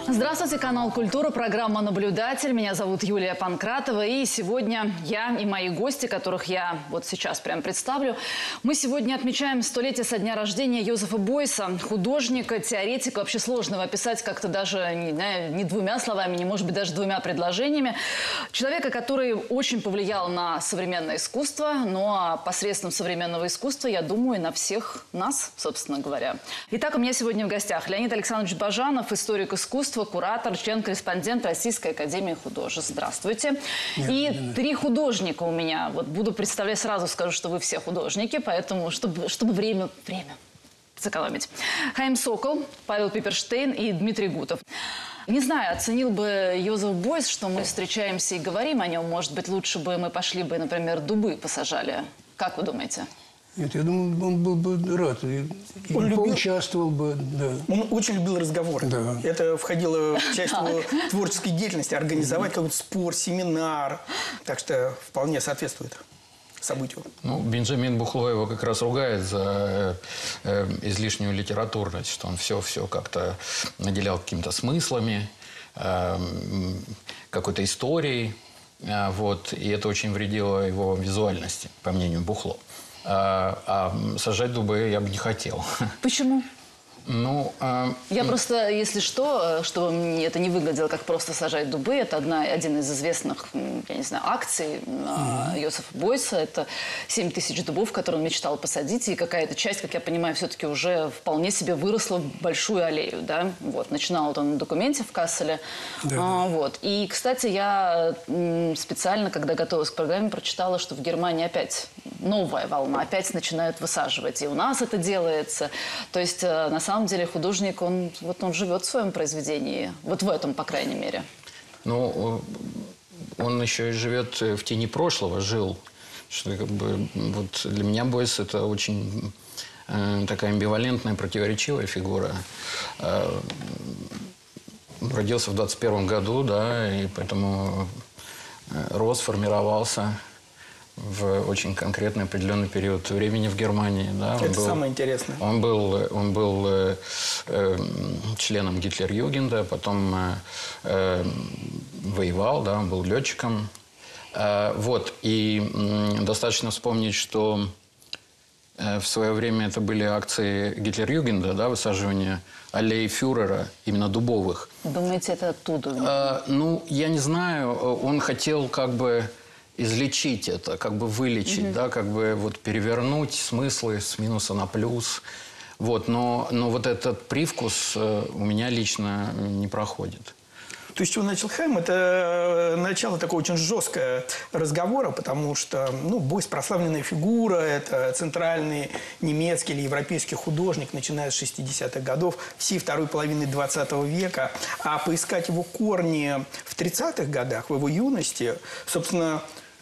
Здравствуйте, канал «Культура», программа «Наблюдатель». Меня зовут Юлия Панкратова. И сегодня я и мои гости, которых я вот сейчас прям представлю, мы сегодня отмечаем 100-летие со дня рождения Йозефа Бойса, художника, теоретика. Вообще сложно его описать как-то даже не двумя словами, не может быть даже двумя предложениями. Человека, который очень повлиял на современное искусство, но посредством современного искусства, я думаю, на всех нас, собственно говоря. Итак, у меня сегодня в гостях Леонид Александрович Бажанов, историк искусства, куратор, член-корреспондент Российской академии художеств. Здравствуйте. И три художника у меня. Вот буду представлять, сразу скажу, что вы все художники, поэтому, чтобы время сэкономить. Хаим Сокол, Павел Пиперштейн и Дмитрий Гутов. Не знаю, оценил бы Йозеф Бойс, что мы встречаемся и говорим о нем. Может быть, лучше бы мы пошли бы, например, дубы посажали. Как вы думаете? Нет, я думаю, он был бы рад. Он поучаствовал бы. Да. Он очень любил разговоры. Да. Это входило в часть его творческой деятельности. Организовать какой-то спор, семинар. Так что вполне соответствует событию. Ну, Бенджамин Бухло его как раз ругает за излишнюю литературность, что он все как-то наделял какими-то смыслами, какой-то историей. Вот, и это очень вредило его визуальности, по мнению Бухло. А сажать дубы я бы не хотел. Почему? Ну, я просто, если что, чтобы мне это не выглядело как просто сажать дубы, это один из известных, я не знаю, акций Йозефа Бойса. Это 7000 дубов, которые он мечтал посадить. И какая-то часть, как я понимаю, все-таки уже вполне себе выросла в большую аллею. Да? Вот. Начинал он на документе в Касселе. Да. Вот. И, кстати, я специально, когда готовилась к программе, прочитала, что в Германии опять новая волна. Опять начинают высаживать. И у нас это делается. То есть, на самом деле, художник, он живет в своем произведении. Вот в этом, по крайней мере. Ну, он еще и живет в тени прошлого, жил. Что, как бы, вот для меня Бойс – это очень такая амбивалентная, противоречивая фигура. Родился в 21 году, да, и поэтому рос, формировался в очень конкретный определенный период времени в Германии. Да. Это самое интересное. Он был членом Гитлер-Югенда, потом воевал, да, он был летчиком. Вот. И достаточно вспомнить, что в свое время это были акции Гитлер-Югенда, да, высаживание аллей фюрера, именно дубовых. Думаете, это оттуда? Ну, я не знаю. Он хотел как бы излечить это, как бы вылечить, да, как бы вот перевернуть смыслы с минуса на плюс. Вот, но вот этот привкус у меня лично не проходит. То, с чего начал Хайм, это начало такого очень жесткого разговора, потому что, Бойс прославленная фигура, это центральный немецкий или европейский художник, начиная с 60-х годов, всей второй половины 20 века. А поискать его корни в 30-х годах, в его юности, собственно,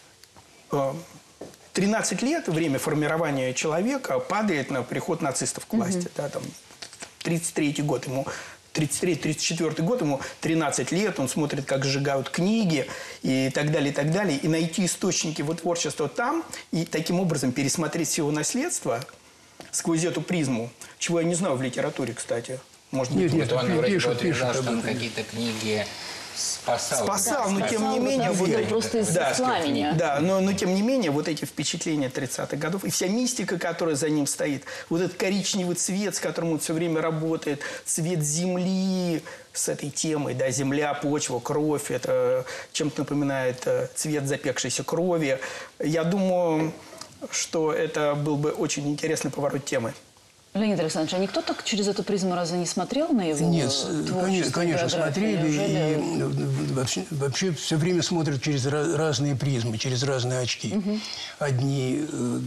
13 лет, время формирования человека, падает на приход нацистов к власти. Да, там, 33-й год ему... 33-34 год, ему 13 лет, он смотрит, как сжигают книги и так далее, и так далее. И найти источники его творчества там, и таким образом пересмотреть все его наследство сквозь эту призму, чего я не знаю в литературе, кстати. Может быть, нет, он вроде пишет, утверждал, что он какие-то книги спасал, но тем не менее... Просто из-за пламени. Да, но тем не менее, вот эти впечатления 30-х годов и вся мистика, которая за ним стоит, вот этот коричневый цвет, с которым он все время работает, цвет земли с этой темой, да, земля, почва, кровь, это чем-то напоминает цвет запекшейся крови. Я думаю, что это был бы очень интересный поворот темы. Леонид Александрович, а никто так через эту призму разве не смотрел на его творчество? Нет, конечно, смотрели. И вообще все время смотрят через разные призмы, через разные очки. Одни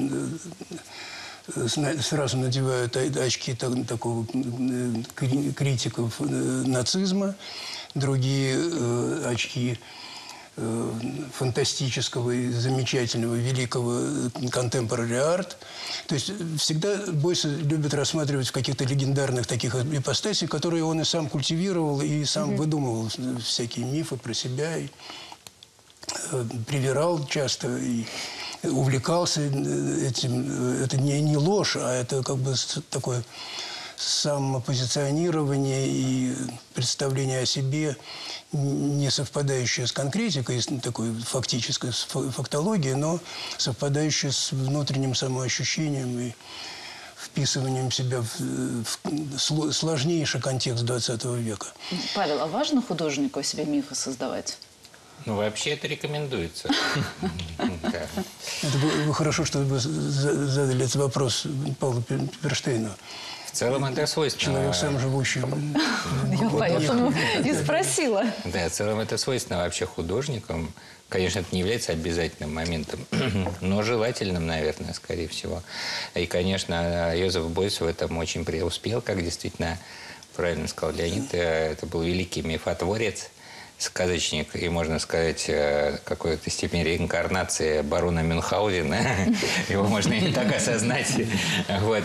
сразу надевают очки такого критиков нацизма, другие очки фантастического и замечательного, великого contemporary art. То есть всегда Бойс любит рассматривать в каких-то легендарных таких ипостасях, которые он и сам культивировал, и сам выдумывал всякие мифы про себя, и привирал часто, и увлекался этим. Это не ложь, а это как бы такое самопозиционирование и представление о себе, не совпадающее с конкретикой, с такой фактической фактологией, но совпадающее с внутренним самоощущением и вписыванием себя в сложнейший контекст 20 века. Павел, а важно художнику о себе мифы создавать? Ну, вообще это рекомендуется. Да. Это было хорошо, что вы задали этот вопрос Павлу Перштейну. В целом это свойственно. Человек, сам живущий. Я поэтому и спросила. Да, в целом это свойственно вообще художникам. Конечно, это не является обязательным моментом, но желательным, наверное, скорее всего. И, конечно, Йозеф Бeuys в этом очень преуспел, как действительно правильно сказал Леонид. Это был великий мифотворец, сказочник и, можно сказать, какой-то степени реинкарнации барона Мюнхгаузена. Его можно и так осознать. Вот.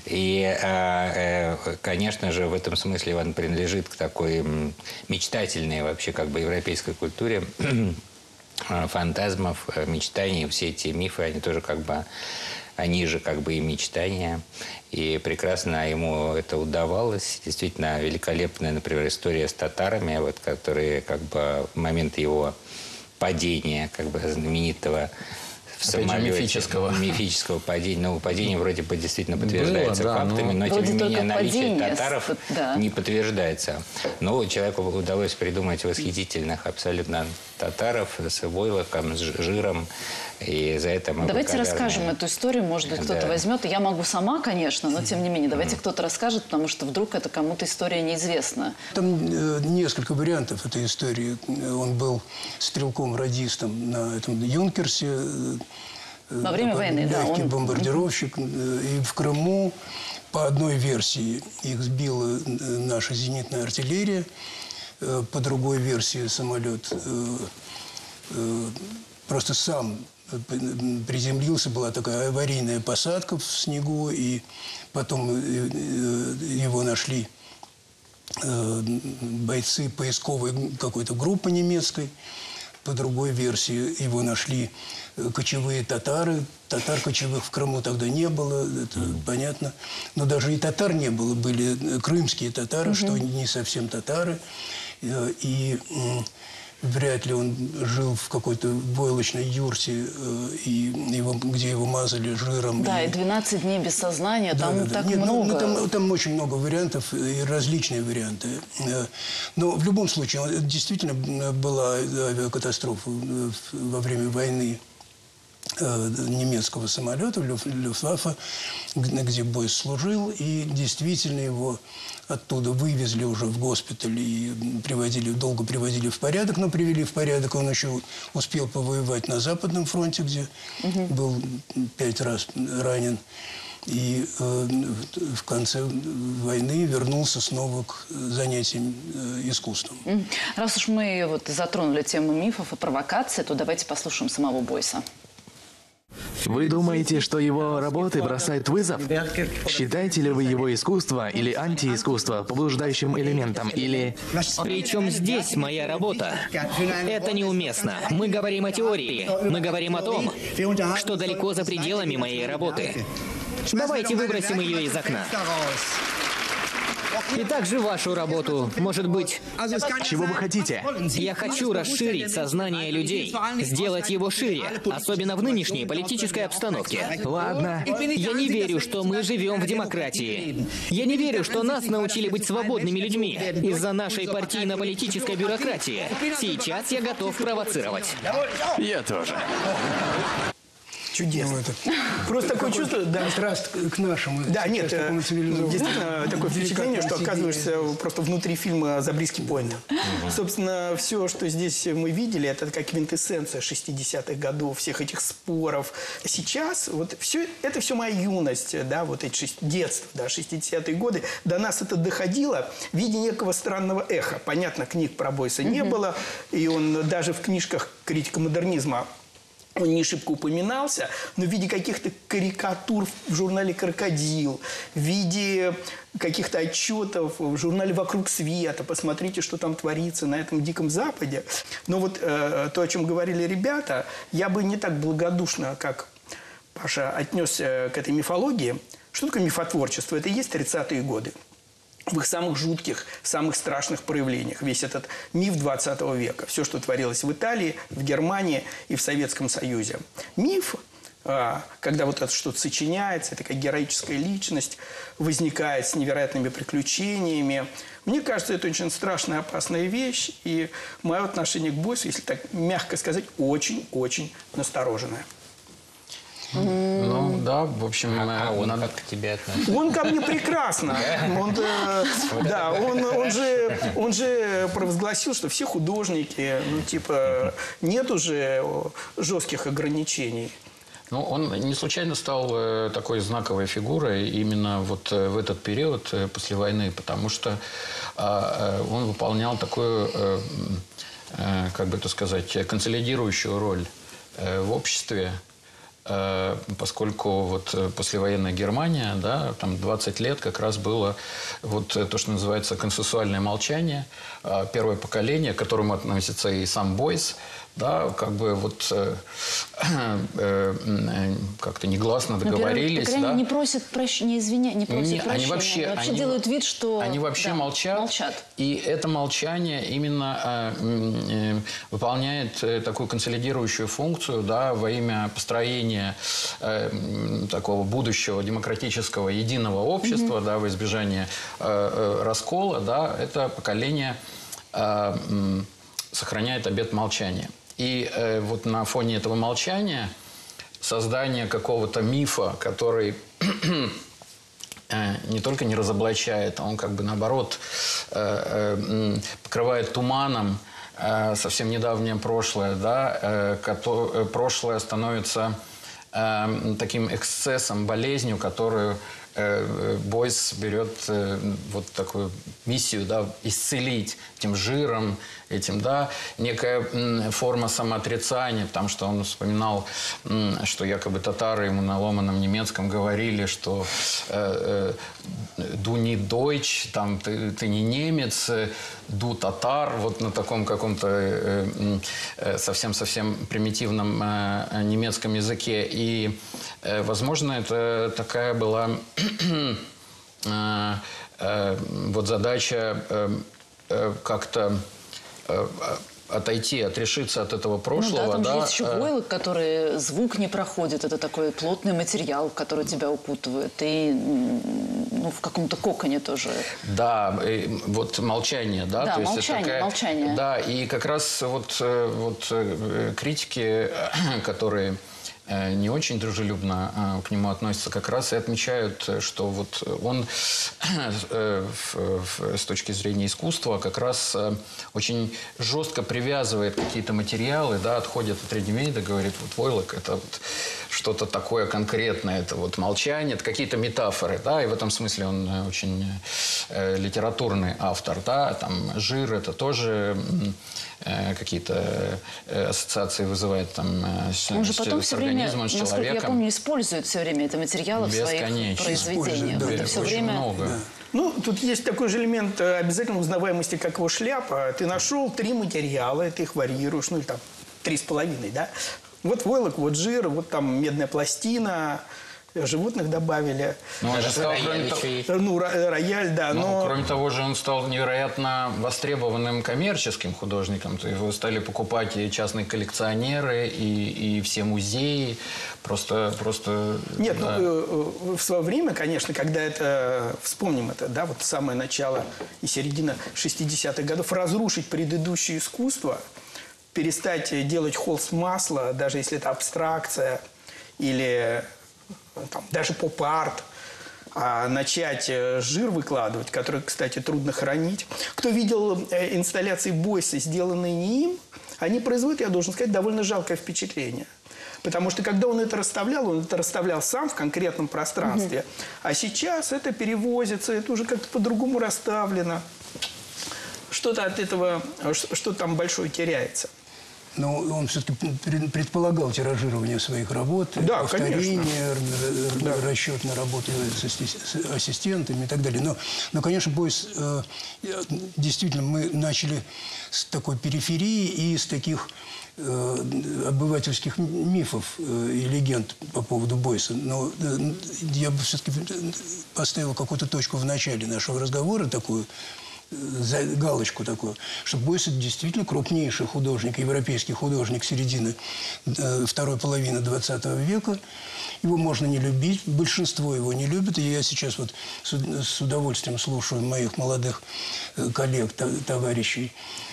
И, конечно же, в этом смысле он принадлежит к такой мечтательной вообще как бы европейской культуре фантазмов, мечтаний. Все эти мифы, они тоже как бы, они же как бы и мечтания. И прекрасно ему это удавалось. Действительно великолепная, например, история с татарами, вот, которые как бы в момент его падения, как бы знаменитого в самолете, мифического падения. Ну, падение вроде бы действительно подтверждается фактами, но тем не менее наличие татаров не подтверждается. Но человеку удалось придумать восхитительных абсолютно татаров с войлоком, с жиром. И за это мы давайте расскажем эту историю, может быть, кто-то возьмет. Я могу сама, конечно, но тем не менее, давайте кто-то расскажет, потому что вдруг это кому-то история неизвестна. Там несколько вариантов этой истории. Он был стрелком-радистом на этом Юнкерсе. Во время войны, да. Легкий бомбардировщик. И в Крыму, по одной версии, их сбила наша зенитная артиллерия. По другой версии, самолет просто сам приземлился, была такая аварийная посадка в снегу, и потом его нашли бойцы поисковой какой-то группы немецкой. По другой версии его нашли кочевые татары. Татар кочевых в Крыму тогда не было, это понятно. Но даже и татар не было, были крымские татары, что не совсем татары. И вряд ли он жил в какой-то войлочной юрте, где его мазали жиром. Да, и 12 дней без сознания, там так много. Там очень много вариантов, и различные варианты. Но в любом случае, действительно была авиакатастрофа во время войны немецкого самолета, Люфтваффе, где Бойс служил, и действительно его оттуда вывезли уже в госпиталь и долго приводили в порядок, но привели в порядок. Он еще успел повоевать на Западном фронте, где был 5 раз ранен. И в конце войны вернулся снова к занятиям искусством. Раз уж мы вот затронули тему мифов и провокаций, то давайте послушаем самого Бойса. Вы думаете, что его работы бросают вызов? Считаете ли вы его искусство или антиискусство побуждающим элементом, или... Причем здесь моя работа? Это неуместно. Мы говорим о теории. Мы говорим о том, что далеко за пределами моей работы. Давайте выбросим ее из окна. И также вашу работу, может быть... Чего вы хотите? Я хочу расширить сознание людей, сделать его шире, особенно в нынешней политической обстановке. Ладно. Я не верю, что мы живем в демократии. Я не верю, что нас научили быть свободными людьми из-за нашей партийно-политической бюрократии. Сейчас я готов провоцировать. Я тоже. Чудесно. Просто такое чувство, да. Контраст к нашему. Да, нет, действительно такое впечатление, что оказываешься просто внутри фильма «За близкий поинт». Собственно, все, что здесь мы видели, это как квинтэссенция 60-х годов, всех этих споров. Сейчас вот это все моя юность, да, вот эти детство, да, 60-е годы. До нас это доходило в виде некого странного эха. Понятно, книг про Бойса не было, и он даже в книжках критика модернизма он не шибко упоминался, но в виде каких-то карикатур в журнале «Крокодил», в виде каких-то отчетов в журнале «Вокруг света». Посмотрите, что там творится на этом Диком Западе. Но вот то, о чем говорили ребята, я бы не так благодушно, как Паша, отнесся к этой мифологии. Что такое мифотворчество? Это и есть 30-е годы. в их самых жутких, самых страшных проявлениях. Весь этот миф 20 века. Все, что творилось в Италии, в Германии и в Советском Союзе. Миф, когда вот это что-то сочиняется, такая героическая личность возникает с невероятными приключениями. Мне кажется, это очень страшная, опасная вещь. И мое отношение к Бойсу, если так мягко сказать, очень-очень настороженное. Ну, да, в общем... Он как к тебе относится? Он ко мне прекрасно. Он же провозгласил, что все художники, ну, типа, нет уже жестких ограничений. Ну, он не случайно стал такой знаковой фигурой именно вот в этот период после войны, потому что он выполнял такую, как бы это сказать, консолидирующую роль в обществе, поскольку вот послевоенная Германия, да, там 20 лет как раз было вот то, что называется консенсуальное молчание. Первое поколение, к которому относится и сам Бойс, да, как бы вот как-то негласно договорились. Например, да. не просят прощения, не просят прощения. Они вообще делают вид, что... Они вообще молчат. И это молчание именно выполняет такую консолидирующую функцию, да, во имя построения такого будущего демократического единого общества, да, во избежание раскола, да, это поколение сохраняет обет молчания. И вот на фоне этого молчания создание какого-то мифа, который не только не разоблачает, а он как бы наоборот покрывает туманом совсем недавнее прошлое, да, прошлое становится таким эксцессом, болезнью, которую Бойс берет вот такую миссию, да, исцелить этим жиром, этим, да, некая форма самоотрицания, потому что он вспоминал, что якобы татары ему на ломаном немецком говорили, что «du nicht Deutsch», там, ты не немец, «du татар», вот на таком каком-то совсем-совсем примитивном немецком языке. И, возможно, это такая была вот задача как-то отойти, отрешиться от этого прошлого. Ну да, там да, же есть еще войлок, который звук не проходит. Это такой плотный материал, который тебя укутывает. И ну, в каком-то коконе тоже. Да, вот молчание, да? Да, то есть молчание, это такая, молчание. Да, и как раз вот критики, которые не очень дружелюбно к нему относятся, как раз и отмечают, что вот он с точки зрения искусства как раз очень жестко привязывает какие-то материалы, да, отходит от редимейда, говорит, вот войлок – это вот что-то такое конкретное, это вот молчание, это какие-то метафоры, да, и в этом смысле он очень литературный автор, да, там жир – это тоже какие-то ассоциации вызывает там с организмом, с человеком. Насколько я помню, используют все время это материалы в своих произведениях. Да, это все очень время... много. Да. Ну, тут есть такой же элемент обязательной узнаваемости, как его шляпа. Ты нашел 3 материала, ты их варьируешь, ну, или там 3,5, да? Вот войлок, вот жир, вот там медная пластина, животных добавили. Ну, он же стал, рояль, да. Но, кроме того же, он стал невероятно востребованным коммерческим художником. То есть его стали покупать и частные коллекционеры, и все музеи. Просто Нет, да. в свое время, конечно, когда это, вспомним это, да, вот самое начало и середина 60-х годов, разрушить предыдущее искусство, перестать делать холст масла, даже если это абстракция или там, даже поп-арт, а начать жир выкладывать, который, кстати, трудно хранить. Кто видел инсталляции Бойса, сделанные не им, они производят, я должен сказать, довольно жалкое впечатление. Потому что, когда он это расставлял сам в конкретном пространстве. А сейчас это перевозится, это уже как-то по-другому расставлено. Что-то от этого, что там большое теряется. но он все-таки предполагал тиражирование своих работ, Да, повторение, расчет на работу с ассистентами и так далее. Но конечно, Бойс, действительно, мы начали с такой периферии и с таких обывательских мифов и легенд по поводу Бойса. Но я бы все-таки поставил какую-то точку в начале нашего разговора, такую галочку такую, что Бойс – это действительно крупнейший художник, европейский художник середины второй половины 20 века. Его можно не любить, большинство его не любит. И я сейчас вот с удовольствием слушаю моих молодых коллег, товарищей.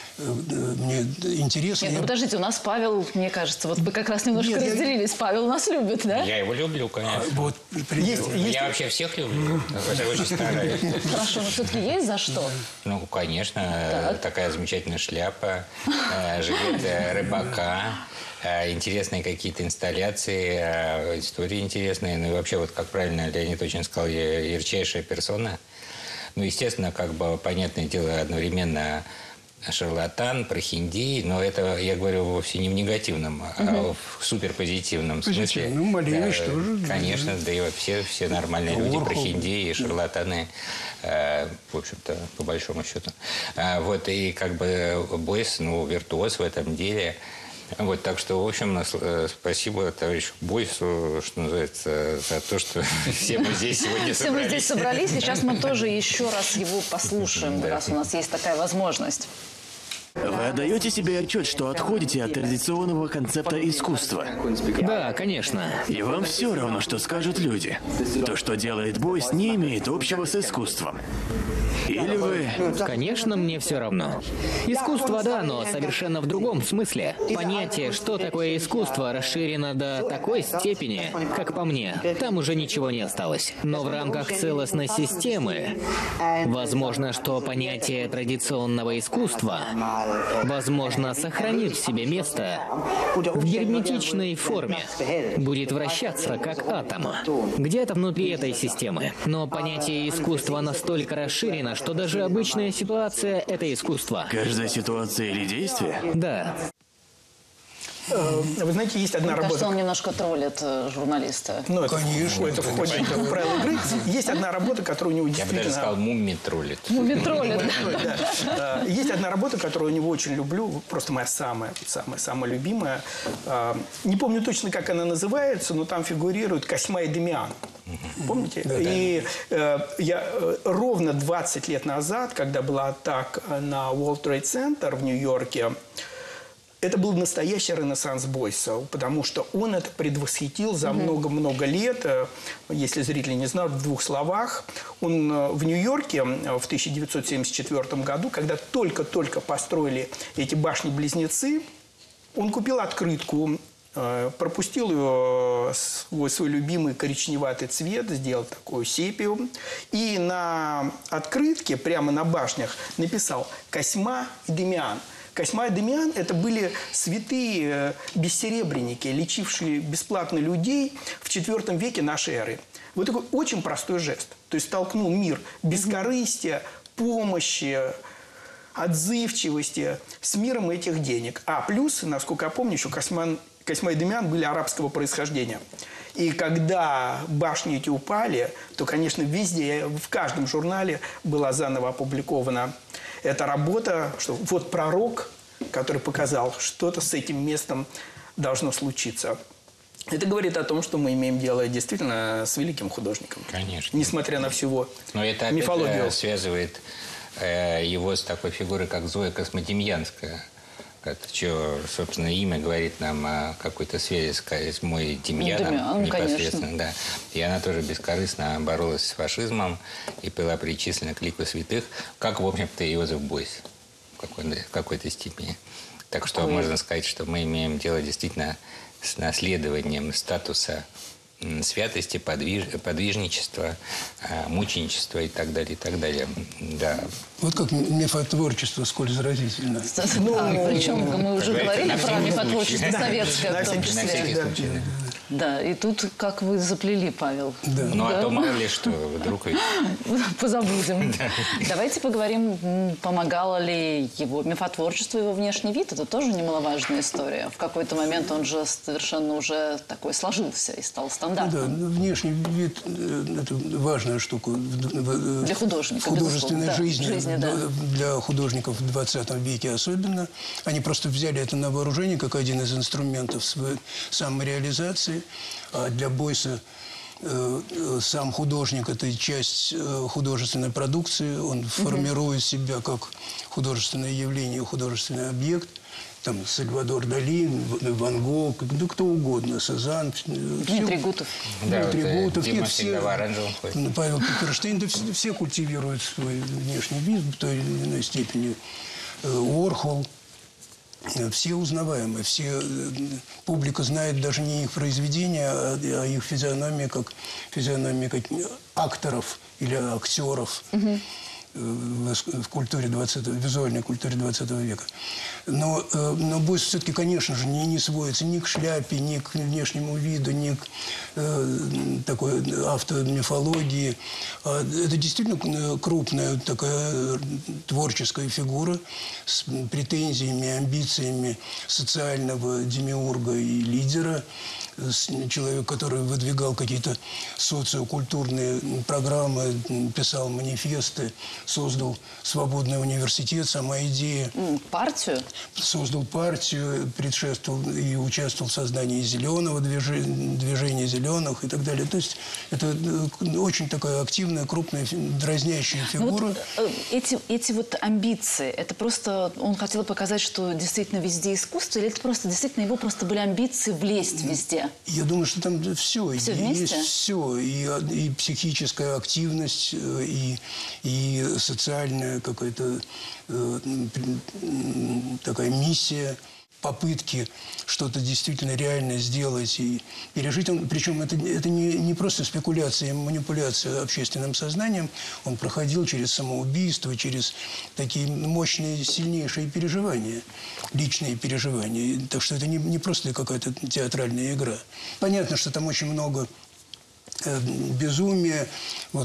Мне интересно. Нет, ну подождите, у нас Павел, мне кажется, вот вы как раз немножко разделились. Павел нас любит, да? Я его люблю, конечно. Вот, Я вообще всех люблю. Это очень стараюсь. Хорошо, но все-таки есть за что? Ну, конечно, такая замечательная шляпа, жилет рыбака, интересные какие-то инсталляции, истории интересные. Ну и вообще, вот как правильно Леонид очень сказал, ярчайшая персона. Ну, естественно, как бы, понятное дело, одновременно шарлатан, прохиндей, но это, я говорю, вовсе не в негативном, а в суперпозитивном смысле. Ну, Малевич да, тоже. Конечно, да и все нормальные люди, прохиндеи и шарлатаны, в общем-то, по большому счету. Вот, и как бы Бойс, ну, виртуоз в этом деле. Вот, так что, в общем, спасибо товарищу Бойсу, что называется, за то, что все мы здесь сегодня собрались. Все мы здесь собрались, сейчас мы тоже еще раз его послушаем, раз у нас есть такая возможность. Вы отдаете себе отчет, что отходите от традиционного концепта искусства? Да, конечно. И вам все равно, что скажут люди. То, что делает Бойс, не имеет общего с искусством. Или вы... Конечно, мне все равно. Искусство, да, но совершенно в другом смысле. Понятие, что такое искусство, расширено до такой степени, как по мне. Там уже ничего не осталось. Но в рамках целостной системы, возможно, что понятие традиционного искусства, возможно, сохранит в себе место в герметичной форме. Будет вращаться, как атом. Где-то внутри этой системы. Но понятие искусства настолько расширено, что даже обычная ситуация – это искусство. Каждая ситуация или действие? Да. Вы знаете, есть одна Мне работа... кажется, он немножко троллит журналиста. Ну, это Конечно. это входит в правила игры. Есть одна работа, которая у него Я бы действительно... даже сказал, мумми троллит. Троллит. Да. Есть одна работа, которую у него очень люблю, просто моя самая любимая. Не помню точно, как она называется, но там фигурирует Косьма и Дамиан. Помните? И я ровно 20 лет назад, когда была атака на World Trade Center в Нью-Йорке, это был настоящий ренессанс Бойса, потому что он это предвосхитил за много-много лет. Если зрители не знают, в двух словах. Он в Нью-Йорке в 1974 году, когда только-только построили эти башни-близнецы, он купил открытку, пропустил ее свой любимый коричневатый цвет, сделал такую сепию. И на открытке, прямо на башнях, написал «Косьма и Дамиан». Косьма и Дамиан – это были святые бессеребренники, лечившие бесплатно людей в IV веке нашей эры. Вот такой очень простой жест. То есть столкнул мир бескорыстия, помощи, отзывчивости с миром этих денег. А плюс, насколько я помню, еще Косьма и Дамиан были арабского происхождения. И когда башни эти упали, то, конечно, везде, в каждом журнале была заново опубликована эта работа, что вот пророк, который показал, что-то с этим местом должно случиться. Это говорит о том, что мы имеем дело действительно с великим художником. Конечно. Несмотря на всего Но это мифологию. опять связывает его с такой фигурой, как Зоя Космодемьянская. Что, собственно, имя говорит нам о какой-то связи с Козьмой Демьяном непосредственно. Да. И она тоже бескорыстно боролась с фашизмом и была причислена к лику святых, как, в общем-то, и Йозеф Бойс в какой-то степени. Так что можно сказать, что мы имеем дело действительно с наследованием статуса святости, подвижничества, мученичества и так далее, и так далее. Да. Вот как мифотворчество сколь заразительно. Причем мы уже говорили про мифотворчество советское в том числе. Да, и тут как вы заплели, Павел. Да. Ну, а то мало ли что, вдруг ведь... Позабудем. Давайте поговорим, помогало ли его мифотворчество, его внешний вид. Это тоже немаловажная история. В какой-то момент он же совершенно уже такой сложился и стал стандартным. Да, внешний вид – это важная штука Для художника, в художественной безусловно. жизни, Да. для художников в 20 веке особенно. Они просто взяли это на вооружение как один из инструментов своей самореализации. А для Бойса сам художник – это часть художественной продукции. Он формирует себя как художественное явление, художественный объект. Там Сальвадор Дали, Ван Гог, да кто угодно, Сезанн. Дмитрий Гутов. Да, Дмитрий вот, Гутов. Дима Нет, всегда в оранжевом ходит. Павел Петерштейн, да все культивируют свой внешний вид в той или иной степени. Уорхол. Все узнаваемые, публика знает даже не их произведения, а их физиономии как акторов или актеров в культуре визуальной культуре 20 века. Но Бойс все-таки, конечно же, не сводится ни к шляпе, ни к внешнему виду, ни к такой автомифологии. Это действительно крупная такая творческая фигура с претензиями, амбициями социального демиурга и лидера. Человек, который выдвигал какие-то социокультурные программы, писал манифесты, создал свободный университет, сама идея. Партию? Создал партию, предшествовал и участвовал в создании зеленого движения зеленых и так далее. То есть это очень такая активная, крупная, дразнящая фигура. Вот, эти вот амбиции, это просто он хотел показать, что действительно везде искусство, или это просто действительно его просто были амбиции влезть везде? Я думаю, что там все. Все вместе? Есть все. И психическая активность, и социальная какая-то такая миссия, попытки что-то действительно реально сделать и пережить. Причем это не просто спекуляция и манипуляция общественным сознанием. Он проходил через самоубийство, через такие мощные, сильнейшие переживания, личные переживания. Так что это не просто какая-то театральная игра. Понятно, что там очень много безумия. Вот,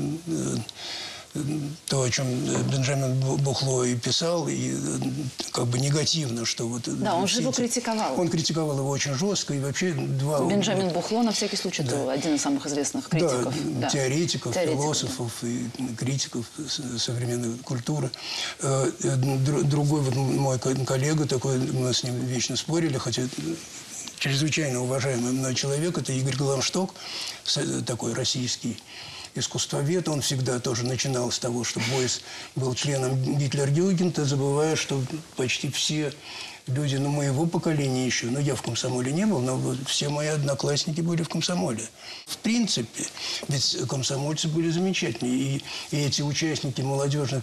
то, о чем Бенджамин Бухло и писал, и как бы негативно, что вот... Да, он же его критиковал. Он критиковал его очень жестко, и вообще Бенджамин Бухло, на всякий случай, это один из самых известных критиков. Да, теоретиков, философов и критиков современной культуры. Другой вот мой коллега, такой, мы с ним вечно спорили, хотя... чрезвычайно уважаемый мной человек, это Игорь Гламшток, такой российский искусствовед. Он всегда тоже начинал с того, что Бойс был членом Гитлер-Югенда, забывая, что почти все люди моего поколения еще, я в комсомоле не был, но все мои одноклассники были в комсомоле. В принципе, ведь комсомольцы были замечательные. И эти участники молодежных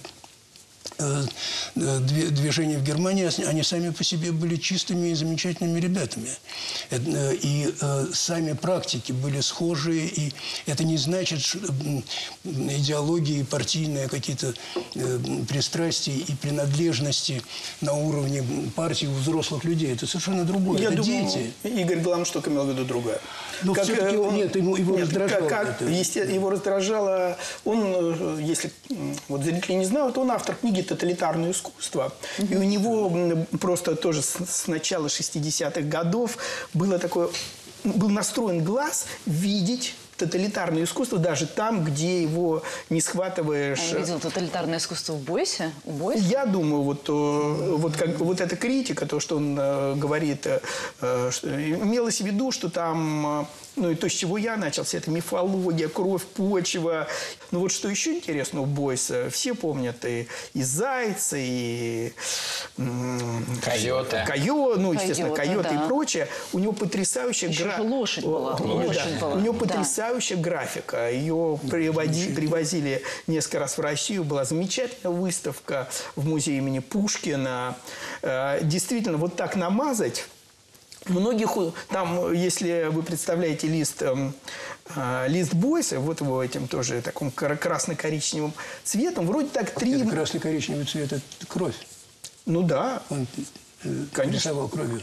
движения в Германии, они сами по себе были чистыми и замечательными ребятами. И сами практики были схожие, и это не значит, что идеологии, партийные какие-то пристрастия и принадлежности на уровне партии у взрослых людей. Это совершенно другое. Я это думаю, дети. Игорь Гламшток имел в виду другое. Но все-таки нет, его раздражало. Его раздражало... Он, если вот зрители не знают, он автор книги «Тоталитарное искусство». И у него просто тоже с начала 60-х годов был настроен глаз видеть тоталитарное искусство даже там, где его не схватываешь. Он видел тоталитарное искусство в Бойсе? У Бойса? Я думаю, вот эта критика, то, что он говорит, имелось в виду, что там... и то, с чего я начался, это мифология, кровь, почва. Но вот что еще интересно у Бойса, все помнят и Зайца, и Койота. Естественно, Койота да. и прочее. У него потрясающая лошадь была. У него потрясающая графика. Ее привозили несколько раз в Россию. Была замечательная выставка в музее имени Пушкина. Действительно, вот так намазать... Многих там, если вы представляете лист Бойса, вот его этим тоже таким красно-коричневым цветом, вроде так три... Это красно-коричневый цвет – это кровь. Ну да. Он конечно. рисовал кровью.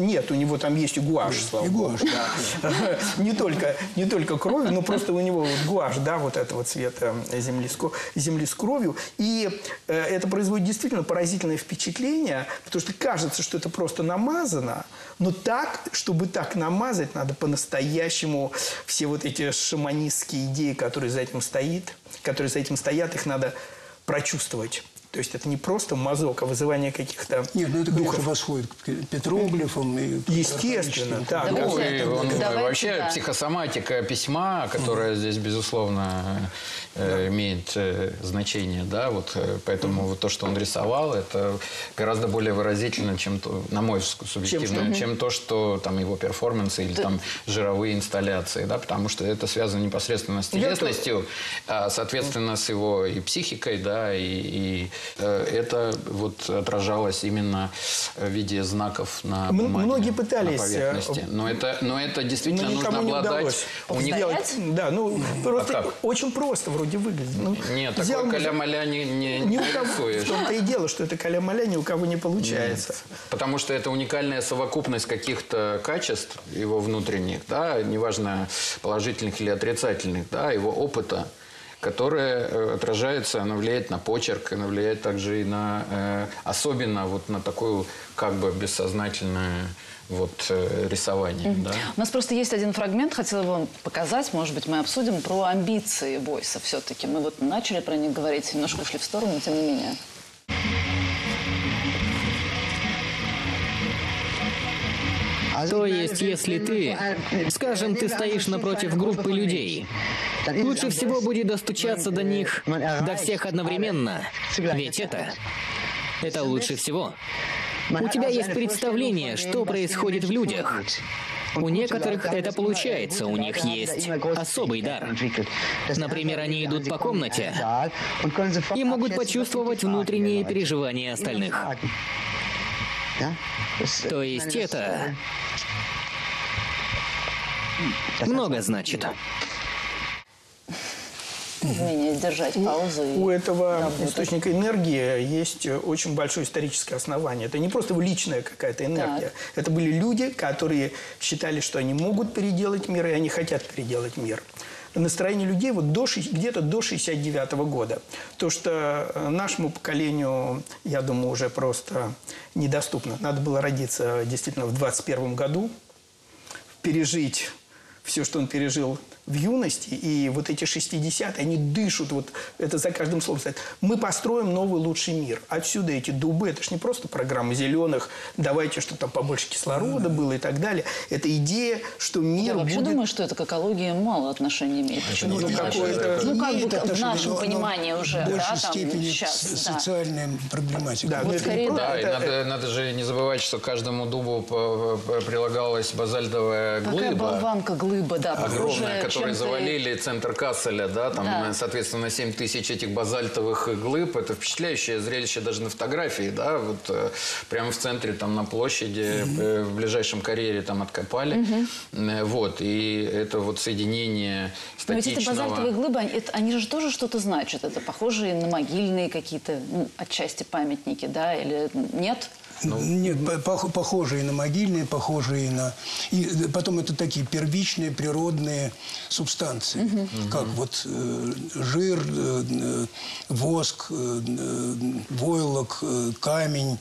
Нет, у него там есть и гуашь, слава богу. Да. Не только кровь, но просто у него вот гуашь, да, вот этого цвета земли с кровью. И это производит действительно поразительное впечатление, потому что кажется, что это просто намазано, но так, чтобы так намазать, надо по-настоящему все вот эти шаманистские идеи, которые за этим стоят, их надо прочувствовать. То есть это не просто мазок, а вызывание каких-то Нет, ну это, духов. конечно, восходит к петроглифам. И Естественно, да. Ну, Давайте, и он, давайте, вообще да. психосоматика письма, которая здесь, безусловно, имеет значение, да, вот поэтому вот то, что он рисовал, это гораздо более выразительно, чем то, на мой взгляд, субъективно, чем то, что там его перформансы или там жировые инсталляции, да, потому что это связано непосредственно с телесностью, а, соответственно, с его и психикой, да, и это вот отражалось именно в виде знаков на бумаге, Многие пытались, на поверхности. Но это действительно но нужно никому не обладать удалось. Да, ну просто очень просто вроде выглядит. Ну, Нет, такой каля-маля не у кого, рисуешь. в том-то и дело, что это каля-маля ни у кого не получается. Нет, потому что это уникальная совокупность каких-то качеств его внутренних, да, неважно положительных или отрицательных, да, его опыта, которое отражается, оно влияет на почерк, оно влияет также и на, особенно вот на такую как бы бессознательное вот рисование. Да? У нас просто есть один фрагмент, хотела бы вам показать, может быть, мы обсудим, про амбиции Бойса все-таки. Мы вот начали про них говорить, немножко ушли в сторону, но тем не менее. То есть, если ты, скажем, ты стоишь напротив группы людей, лучше всего будет достучаться до них, до всех одновременно. Ведь это лучше всего. У тебя есть представление, что происходит в людях. У некоторых это получается, у них есть особый дар. Например, они идут по комнате и могут почувствовать внутренние переживания остальных. То есть это много значит. Умение держать паузу. У этого источника энергии есть очень большое историческое основание. Это не просто личная какая-то энергия. Так. Это были люди, которые считали, что они могут переделать мир, и они хотят переделать мир. Настроение людей вот где-то до 69 года. То, что нашему поколению, я думаю, уже просто недоступно. Надо было родиться действительно в 21 году, пережить все, что он пережил в юности, и вот эти 60-е, они дышат, вот это за каждым словом стоит. Мы построим новый лучший мир. Отсюда эти дубы, это ж не просто программа зеленых, давайте, чтобы там побольше кислорода было и так далее. Это идея, что мир Я вообще будет... думаю, что это к экологии мало отношения имеет. Почему Ну, какое-то... Ну, как бы это в нашем в понимании уже, в большей да, там степени сейчас. Да. социальная проблематика. Да, Вот но это скорее, не да. просто- Да, и надо же не забывать, что к каждому дубу прилагалась базальтовая Какая глыба. болванка глыба, да, Огромная, похожая которые чем-то- завалили центр Касселя, да, там, Да. соответственно, 7 тысяч этих базальтовых глыб. Это впечатляющее зрелище даже на фотографии, да, вот прямо в центре, там, на площади, в ближайшем карьере там откопали. Вот, и это вот соединение Но ведь эти статичного... базальтовые глыбы, они же тоже что-то значат. Это похожие на могильные какие-то, ну, отчасти памятники, да, или нет? Нет, похожие на могильные, похожие на... И потом это такие первичные природные субстанции, как вот жир, воск, войлок, камень.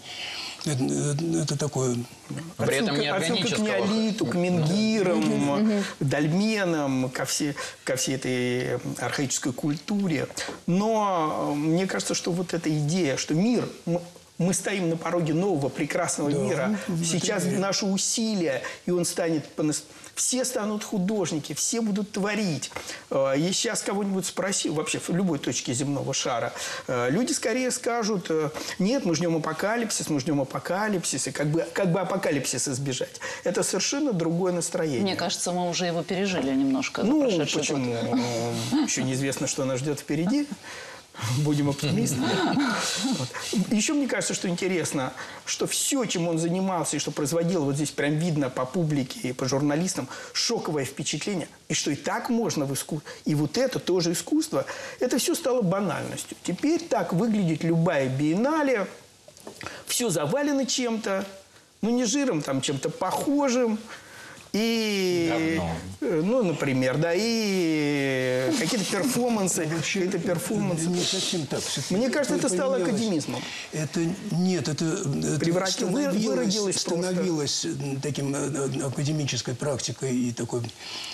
Это такое... При этом не Отсылка к органического. неолиту, к менгирам, дольменам, ко всей этой архаической культуре. Но мне кажется, что вот эта идея, что мир... Мы стоим на пороге нового прекрасного мира. Сейчас наши усилия, и он станет... Все станут художники, все будут творить. Если сейчас кого-нибудь спроси, вообще в любой точке земного шара, люди скорее скажут, нет, мы ждем апокалипсис, и как бы апокалипсис избежать. Это совершенно другое настроение. Мне кажется, мы уже его пережили немножко за Ну, прошедший почему? год. Еще неизвестно, что нас ждет впереди. Будем оптимистами. Вот. Еще мне кажется, что интересно, что все, чем он занимался и что производил, вот здесь прям видно по публике и по журналистам, шоковое впечатление, и что и так можно в искусстве, и вот это тоже искусство, это все стало банальностью. Теперь так выглядит любая биеннале, все завалено чем-то, ну, не жиром, там, чем-то похожим. И, ну, например, да, и какие-то перформансы. Не совсем так. Мне кажется, это стало академизмом. Это выродилось становилось таким академической практикой и такой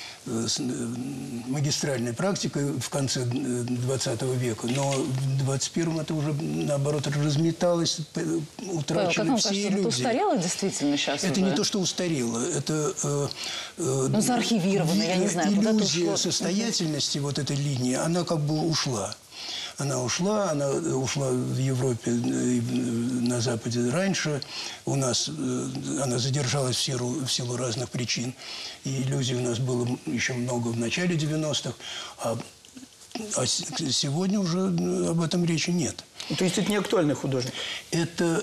магистральной практикой в конце 20 века. Но в 21-м это уже, наоборот, разметалось, утрачены все иллюзии. Это устарело действительно сейчас Это уже? не то, что устарело. Это заархивировано, я не знаю, куда-то иллюзия ушло. состоятельности вот этой линии, она как бы ушла. Она ушла в Европе и на Западе раньше. У нас она задержалась в силу разных причин. И иллюзий у нас было еще много в начале 90-х. А сегодня уже об этом речи нет. То есть это не актуальный художник? Это,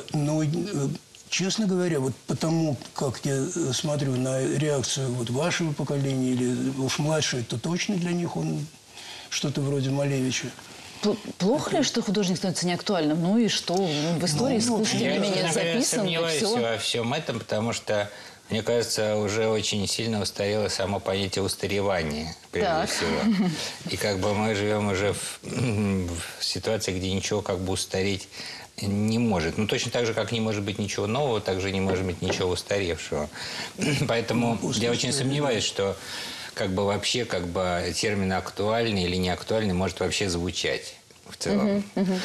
честно говоря, вот потому, как я смотрю на реакцию вот вашего поколения или уж младшего, то точно для них он что-то вроде Малевича. Плохо ли, что художник становится неактуальным? Ну и что? В истории искусства тем не менее записано. Я сомневаюсь во всем этом, потому что, мне кажется, уже очень сильно устарело само понятие устаревания, прежде всего. И как бы мы живем уже в ситуации, где ничего как бы устареть не может. Ну, точно так же, как не может быть ничего нового, так же не может быть ничего устаревшего. Поэтому я очень сомневаюсь, что как бы вообще как бы термин актуальный или неактуальный может вообще звучать в целом.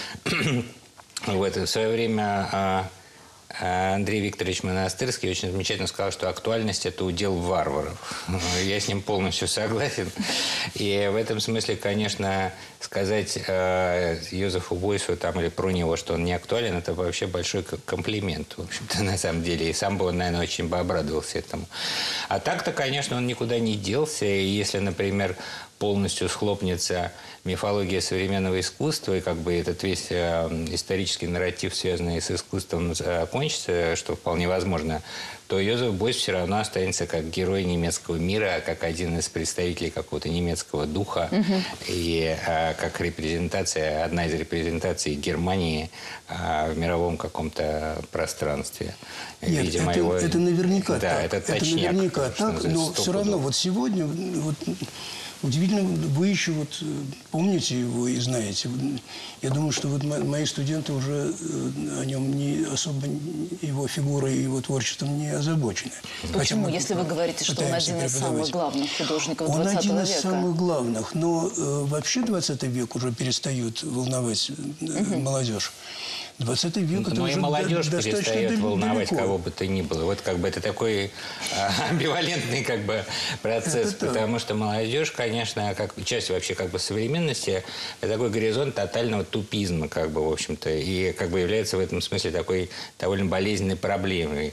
Вот, и в свое время Андрей Викторович Монастырский очень замечательно сказал, что актуальность – это удел варваров. Я с ним полностью согласен. И в этом смысле, конечно, сказать Йозефу Бойсу там, или про него, что он не актуален, это вообще большой комплимент, в общем-то, на самом деле. И сам бы он, наверное, очень бы обрадовался этому. А так-то, конечно, он никуда не делся. И если, например, полностью схлопнется мифология современного искусства, и как бы этот весь исторический нарратив, связанный с искусством, закончится, что вполне возможно, то Йозеф Бойс все равно останется как герой немецкого мира, как один из представителей какого-то немецкого духа, и как репрезентация, одна из репрезентаций Германии в мировом каком-то пространстве. Нет, видимо, это наверняка да, так. Это точняк, наверняка так, но все равно вот сегодня... Вот, удивительно, вы еще вот помните его и знаете. Я думаю, что вот мои студенты уже о нем не особо, его фигурой и его творчеством не озабочены. Почему? Если вы говорите, что он один из самых главных художников 20 века. Он один из самых главных, но вообще 20 век уже перестают волновать молодежь. 20 век это но уже и молодежь достаточно перестает волновать далеко. кого бы то ни было. Вот как бы это такой амбивалентный как бы процесс, потому что молодежь, конечно, как часть вообще как бы современности, это такой горизонт тотального тупизма, как бы, в общем-то, и как бы является в этом смысле такой довольно болезненной проблемой.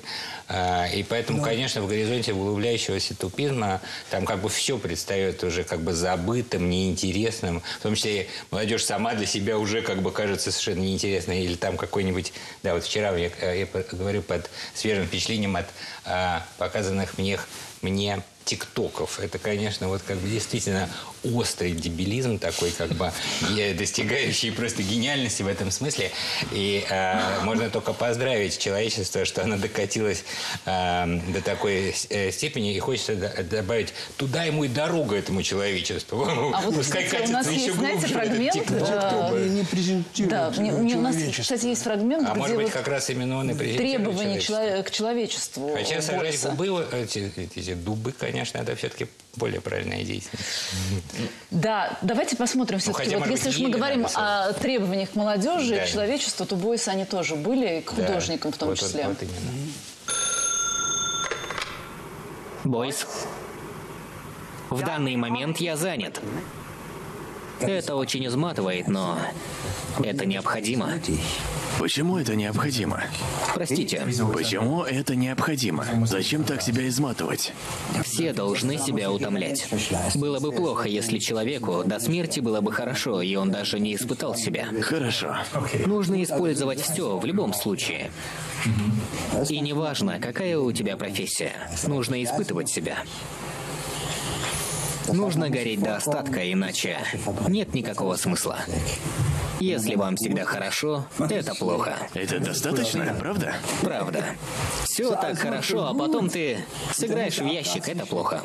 И поэтому, конечно, в горизонте углубляющегося тупизма там как бы все предстает уже как бы забытым, неинтересным, в том числе и молодежь сама для себя уже как бы кажется совершенно неинтересной, или там какой-нибудь... Да, вот вчера я говорю под свежим впечатлением от показанных мне тиктоков. Это, конечно, вот как бы действительно острый дебилизм такой, как бы достигающий просто гениальности в этом смысле. И можно только поздравить человечество, что оно докатилось до такой степени. И хочется добавить, туда ему и дорога этому человечеству. А вот, кстати, у нас есть, знаете, фрагмент... не презентирует у нас, кстати, есть фрагмент, а где может быть, вот как раз именно он и презентирует требования к человечеству. Хотя сажать губы, эти дубы, конечно, это все-таки более правильная деятельность. Да, давайте посмотрим все-таки. Вот если же мы говорим о требованиях к молодежи, к человечеству, то Бойс они тоже были, к художникам в том числе. Вот именно. Бойс, в данный момент я занят. Это очень изматывает, но это необходимо. Почему это необходимо? Простите, Почему это необходимо? Зачем так себя изматывать? все должны себя утомлять. Было бы плохо, если человеку до смерти было бы хорошо, и он даже не испытал себя. Хорошо. Нужно использовать все в любом случае. И неважно, какая у тебя профессия, нужно испытывать себя. Нужно гореть до остатка, иначе нет никакого смысла. Если вам всегда хорошо, это плохо. Это достаточно, правда? Правда. Все так хорошо, а потом ты сыграешь в ящик, это плохо.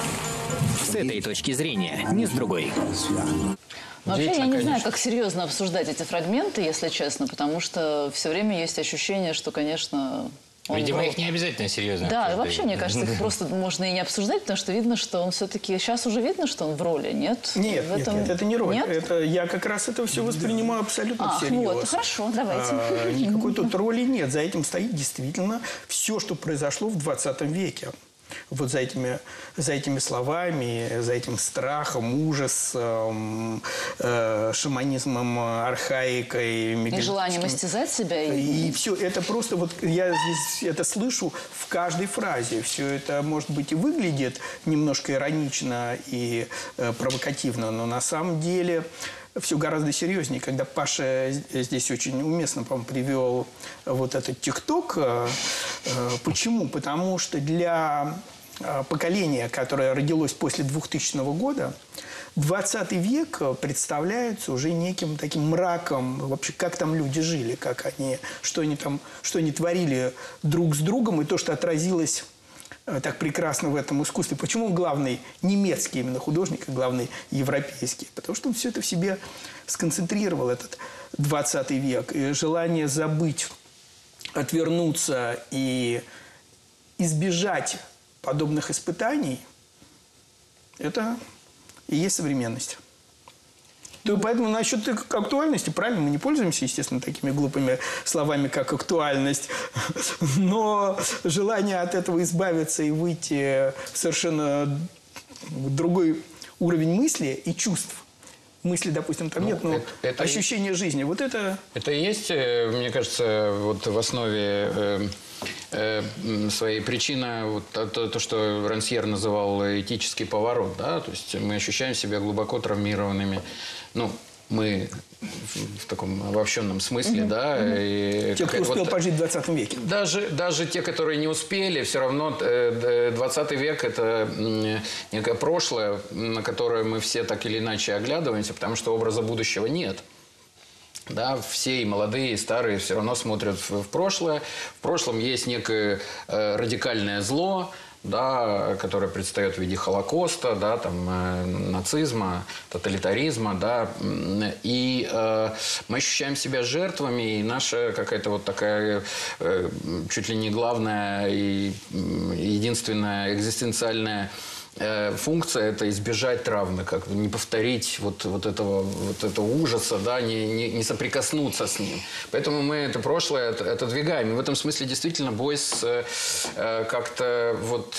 С этой точки зрения, не с другой. Но вообще, я не знаю, как серьезно обсуждать эти фрагменты, если честно, потому что все время есть ощущение, что, конечно... Видимо, их не обязательно серьезно Да, и обсуждать. вообще, мне кажется, их просто можно и не обсуждать, потому что видно, что он все-таки... Сейчас уже видно, что он в роли, нет? Нет, В этом... нет, это не роль. Нет? Это, я как раз это все воспринимаю абсолютно всерьез. Вот, хорошо, давайте. Никакой тут роли нет. За этим стоит действительно все, что произошло в 20 веке. Вот за этими словами, за этим страхом, ужасом, шаманизмом, архаикой. И желанием истязать себя. И все это просто, вот я здесь это слышу в каждой фразе. Все это, может быть, и выглядит немножко иронично и провокативно, но на самом деле все гораздо серьезнее. Когда Паша здесь очень уместно, по-моему, привел вот этот ТикТок. Почему? Потому что для поколения, которое родилось после 2000 года, 20 век представляется уже неким таким мраком. Вообще, как там люди жили, что они творили друг с другом, и то, что отразилось так прекрасно в этом искусстве. Почему он главный немецкий именно художник, а главный европейский? Потому что он все это в себе сконцентрировал, этот 20 век. И желание забыть, отвернуться и избежать подобных испытаний – это и есть современность. То поэтому насчет актуальности, правильно, мы не пользуемся, естественно, такими глупыми словами, как актуальность, но желание от этого избавиться и выйти в совершенно другой уровень мысли и чувств. Мысли, допустим, там нет, но ощущение жизни. Вот это... Это и есть, мне кажется, вот в основе своей причина вот то, что Рансьер называл этический поворот, да, то есть мы ощущаем себя глубоко травмированными, ну, мы в таком обобщенном смысле, да. И те, кто успел пожить в 20 веке. Даже те, которые не успели, все равно 20 век – это некое прошлое, на которое мы все так или иначе оглядываемся, потому что образа будущего нет. Да, все, и молодые, и старые, все равно смотрят в прошлое. В прошлом есть некое радикальное зло, да, которое предстает в виде Холокоста, да, там, нацизма, тоталитаризма, да, и мы ощущаем себя жертвами, и наша какая-то вот такая чуть ли не главная и единственная экзистенциальная функция – это избежать травмы, как не повторить вот этого ужаса, да, не соприкоснуться с ним. Поэтому мы это прошлое отодвигаем. И в этом смысле действительно Бойс как-то вот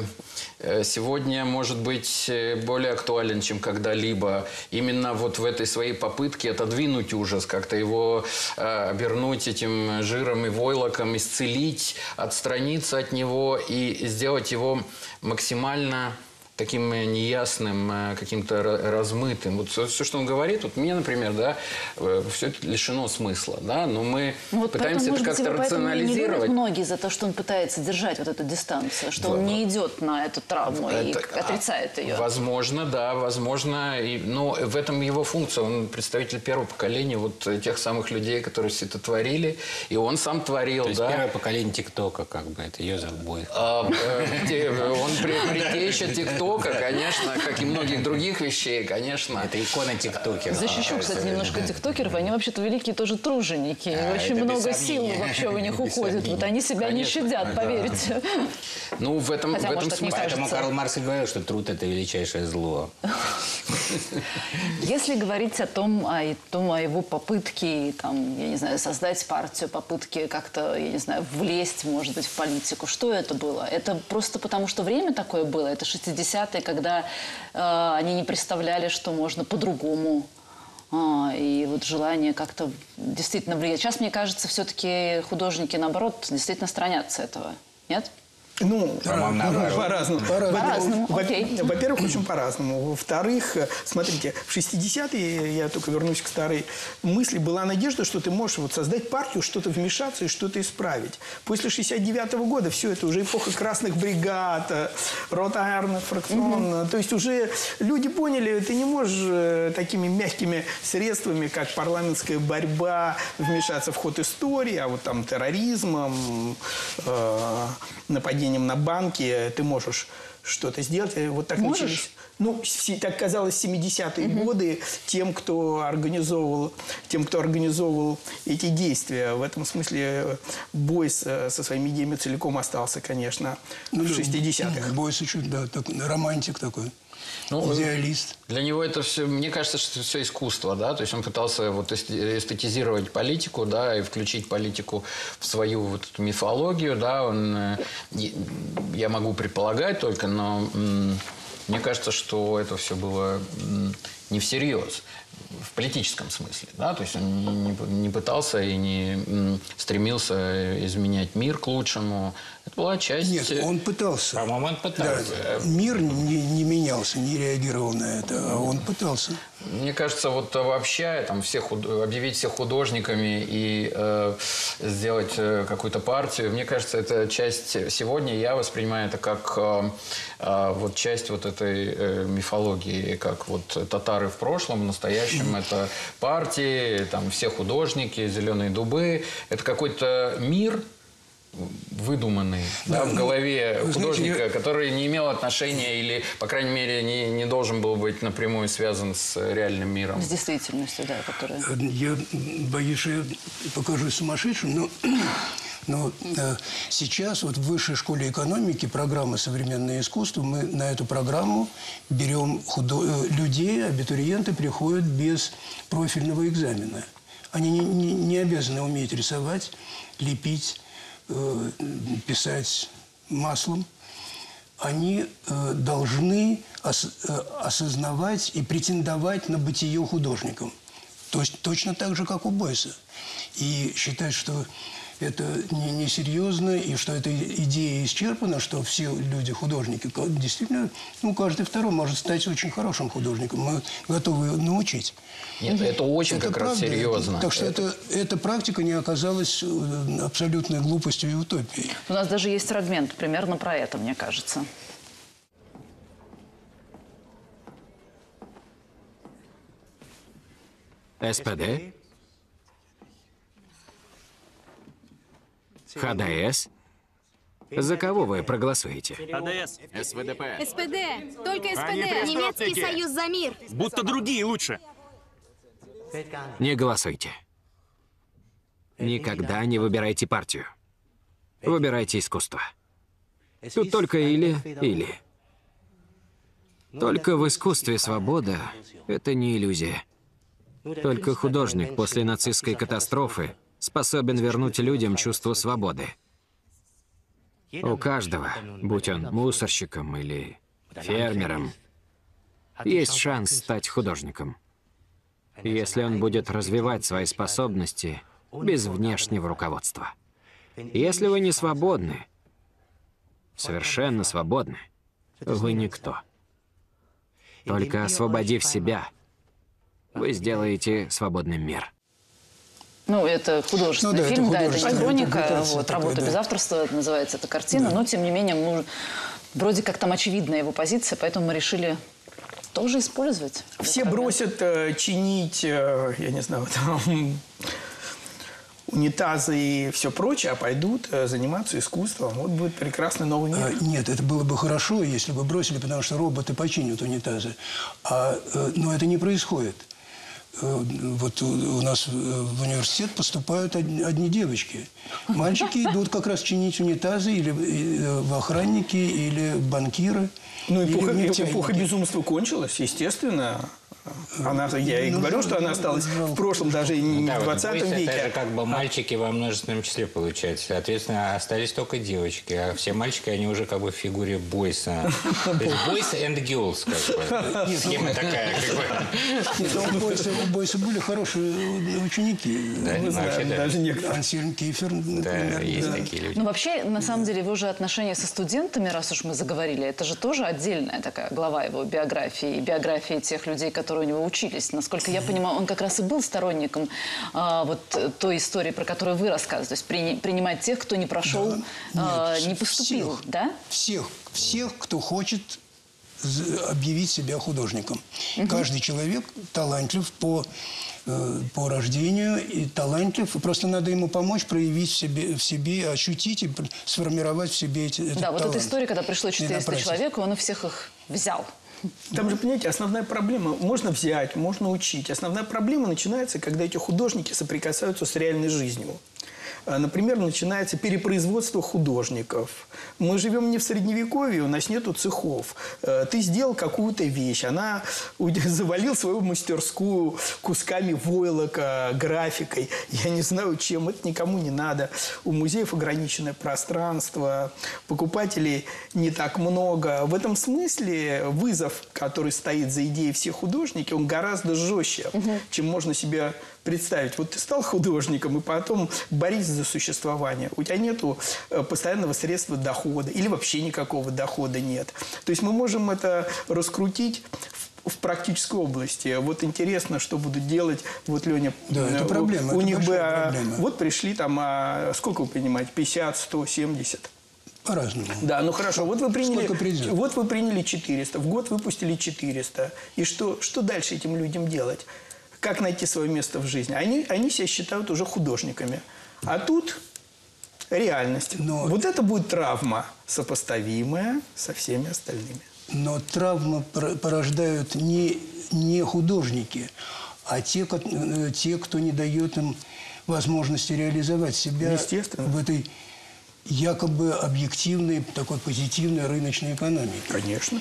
сегодня может быть более актуален, чем когда-либо. Именно вот в этой своей попытке отодвинуть ужас, как-то его обернуть этим жиром и войлоком, исцелить, отстраниться от него и сделать его максимально таким неясным, каким-то размытым. Вот все, что он говорит, вот мне, например, да, все это лишено смысла, да, но мы вот пытаемся это как-то рационализировать. Не многие за то, что он пытается держать вот эту дистанцию, что он не идет на эту травму и отрицает ее. Возможно, да, возможно. Но в этом его функция. Он представитель первого поколения вот тех самых людей, которые все это творили. И он сам творил, то есть да. первое поколение ТикТока, как бы, это Йозеф Бойс. Он предтеча ТикТока, конечно, как и многих других вещей, конечно. Это икона тиктокера. Защищу, кстати, немножко тиктокеров. Они вообще-то великие тоже труженики. Очень много сил вообще у них уходит. Вот они себя не щадят, поверьте. Ну, в этом смысле. Поэтому Карл Маркс и говорил, что труд – это величайшее зло. Если говорить о его попытке, там, я не знаю, создать партию, попытки как-то, я не знаю, влезть, может быть, в политику, что это было? Это просто потому, что время такое было? Это 60-е, когда они не представляли, что можно по-другому. И вот желание как-то действительно влиять. Сейчас, мне кажется, все-таки художники, наоборот, действительно сторонятся этого. Нет? Ну, по-разному. По-разному, окей. Во-первых, очень по-разному. Во-вторых, смотрите, в 60-е, я только вернусь к старой мысли, была надежда, что ты можешь вот создать партию, что-то вмешаться и что-то исправить. После 69-го года все это уже эпоха красных бригад, ротарных фракцион. То есть уже люди поняли, ты не можешь такими мягкими средствами, как парламентская борьба, вмешаться в ход истории, а вот там терроризмом, нападением на банки ты можешь что-то сделать. Вот так начались. Ну, так казалось, 70-е годы тем, кто организовывал эти действия. В этом смысле Бойс со своими идеями целиком остался, конечно, в 60-х. Бойс еще, да, романтик такой. Ну, идеалист. Для него это все, мне кажется, что это все искусство, да, то есть он пытался вот эстетизировать политику, да, и включить политику в свою вот эту мифологию, да, я могу предполагать только, но мне кажется, что это все было не всерьез, в политическом смысле, да, то есть он не пытался и не стремился изменять мир к лучшему. Это была часть... Нет, он пытался. По-моему, он пытался. Да, мир не менялся, не реагировал на это, а он пытался. Мне кажется, вот вообще там объявить всех художниками и сделать какую-то партию, мне кажется, это часть... Сегодня я воспринимаю это как вот часть вот этой мифологии, как вот татары в прошлом, в настоящем это партии, там все художники, зеленые дубы. Это какой-то мир выдуманный, да, в голове художника, который не имел отношения или, по крайней мере, не должен был быть напрямую связан с реальным миром. С действительностью, да, которая... Я боюсь, что я покажусь сумасшедшим, но сейчас вот в Высшей школе экономики программа «Современное искусство», мы на эту программу берем людей, абитуриенты приходят без профильного экзамена. Они не обязаны уметь рисовать, лепить, писать маслом. Они должны осознавать и претендовать на бытие художником. То есть точно так же, как у Бойса. И считать, что это несерьезно, и что эта идея исчерпана, что все люди художники, действительно, каждый второй может стать очень хорошим художником. Мы готовы его научить. Нет, это очень как раз серьезно. Так что эта практика не оказалась абсолютной глупостью и утопией. У нас даже есть фрагмент примерно про это, мне кажется. СПД? ХДС? За кого вы проголосуете? ХДС. СВДП. СПД. Только СПД. Они Немецкий союз за мир. Будто другие лучше. Не голосуйте. Никогда не выбирайте партию. Выбирайте искусство. Тут только или. Только в искусстве свобода – это не иллюзия. Только художник после нацистской катастрофы способен вернуть людям чувство свободы. У каждого, будь он мусорщиком или фермером, есть шанс стать художником, если он будет развивать свои способности без внешнего руководства. Если вы не свободны, совершенно свободны, вы никто. Только освободив себя, вы сделаете свободным мир. Это художественный фильм, это не хроника, «Работа такая, без авторства» называется эта картина, но, тем не менее, вроде как там очевидна его позиция, поэтому мы решили тоже использовать. Все бросят чинить, я не знаю, там, унитазы и все прочее, а пойдут заниматься искусством. Вот будет прекрасный новый мир. Нет, это было бы хорошо, если бы бросили, потому что роботы починят унитазы. Но это не происходит. Вот у нас в университет поступают одни девочки. Мальчики идут как раз чинить унитазы или в охранники, или банкиры. Эпоха безумства кончилась, естественно. Я и говорю, что она осталась в прошлом, даже не в 20 веке. Это же как бы мальчики во множественном числе получается. Соответственно, остались только девочки. А все мальчики, они уже как бы в фигуре бойса. То есть бойс and girls, как бы. Схема такая, как бы. У Бойса были хорошие ученики. Даже некоторые. Ансельм Кифер, Да, например. есть такие люди. Ну, вообще, на самом деле, его же отношения со студентами, раз уж мы заговорили, это же тоже отдельная такая глава его биографии, биографии тех людей, которые у него учились. Насколько я понимаю, он как раз и был сторонником вот той истории, про которую вы рассказываете. То есть принимать тех, кто не прошел, не поступил, всех, да? Всех, кто хочет объявить себя художником. Каждый человек талантлив по рождению и талантлив. И просто надо ему помочь проявить в себе, ощутить и сформировать в себе этот Да, вот талант. эта история, когда пришло 400 человек, и он у всех их взял. Там же, понимаете, основная проблема, можно взять, можно учить. Основная проблема начинается, когда эти художники соприкасаются с реальной жизнью. Например, начинается перепроизводство художников. Мы живем не в Средневековье, у нас нету цехов. Ты сделал какую-то вещь, она завалил свою мастерскую кусками войлока, графикой. Я не знаю, чем. Это никому не надо. У музеев ограниченное пространство, покупателей не так много. В этом смысле вызов, который стоит за идеей «все художники», он гораздо жестче, чем можно себе представить. Вот ты стал художником, и потом борись за существование. У тебя нету постоянного средства дохода, или вообще никакого дохода нет. То есть мы можем это раскрутить в практической области. Вот интересно, что будут делать. Вот, Леня, да, это проблема. У них бы... проблема. Вот пришли там, сколько вы понимаете, 50, 100, 70? По-разному. Да, ну хорошо. Вот вы приняли 400, в год выпустили 400. И что дальше этим людям делать? Как найти свое место в жизни? Они себя считают уже художниками. А тут реальность. Вот это будет травма, сопоставимая со всеми остальными. Но травмы порождают не художники, а те, кто не дает им возможности реализовать себя в этой якобы объективной, такой позитивной рыночной экономике. Конечно.